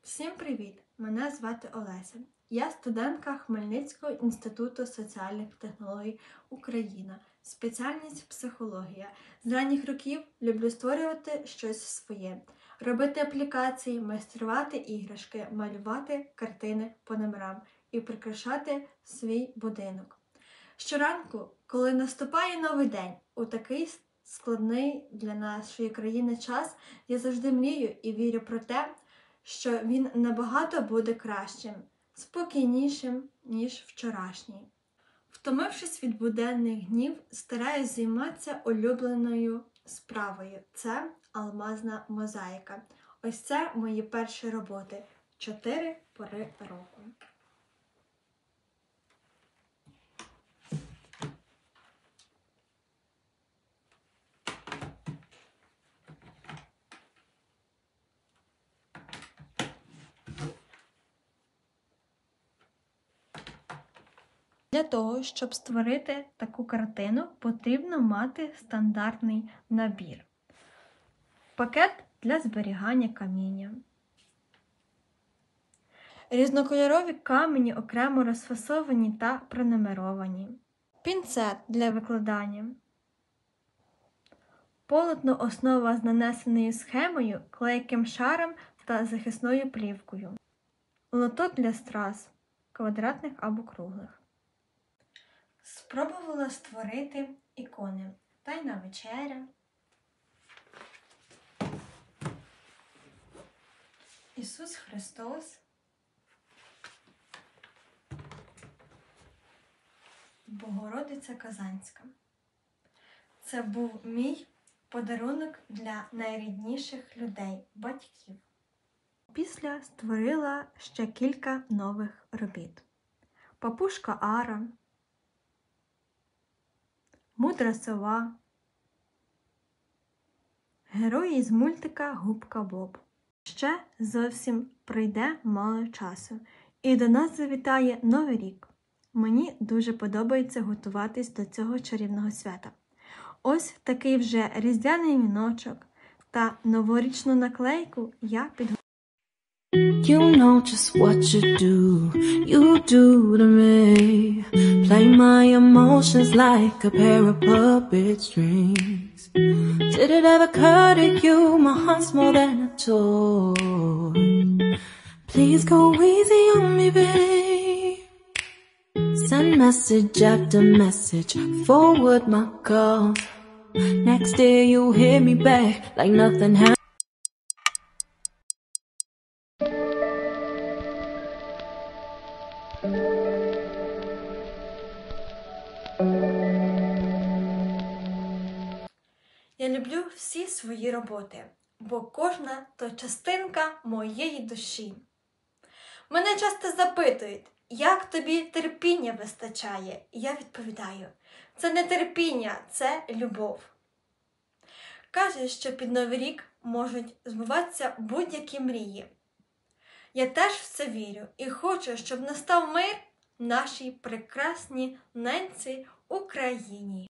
Всім привіт! Мене звати Олеся. Я студентка Хмельницького інституту соціальних технологій Україна, спеціальність психологія. З ранніх років люблю створювати щось своє, робити аплікації, майструвати іграшки, малювати картини по номерам і прикрашати свій будинок. Щоранку, коли наступає новий день, у такий складний для нашої країни час, я завжди мрію і вірю про те, що він набагато буде кращим, спокійнішим, ніж вчорашній. Втомившись від буденних днів, стараюсь займатися улюбленою справою. Це алмазна мозаїка. Ось це мої перші роботи. 4 пори року. Для того, щоб створити таку картину, потрібно мати стандартний набір. Пакет для зберігання каміння. Різнокольорові камені окремо розфасовані та пронумеровані. Пінцет для викладання. Полотно основа з нанесеною схемою, клейким шаром та захисною плівкою. Лоток для страз, квадратних або круглих. Спробувала створити ікони. Тайна вечеря, Ісус Христос, Богородиця Казанська. Це був мій подарунок для найрідніших людей, батьків. Після створила ще кілька нових робіт. Папушка Ара, Мудра сова, герої з мультика Губка Боб. Ще зовсім пройде мало часу, і до нас завітає Новий рік. Мені дуже подобається готуватись до цього чарівного свята. Ось такий вже різдвяний віночок та новорічну наклейку я підготувала. You know just what you do to me. Play my emotions like a pair of puppet strings. Did it ever occur to you my heart's more than a toy? Please go easy on me, babe. Send message after message, forward my calls. Next day you hit me back like nothing happened. Я люблю всі свої роботи, бо кожна – то частинка моєї душі. Мене часто запитують, як тобі терпіння вистачає? І я відповідаю, це не терпіння, це любов. Кажуть, що під Новий рік можуть збуватися будь-які мрії. Я теж в це вірю і хочу, щоб настав мир в нашій прекрасній ненці Україні.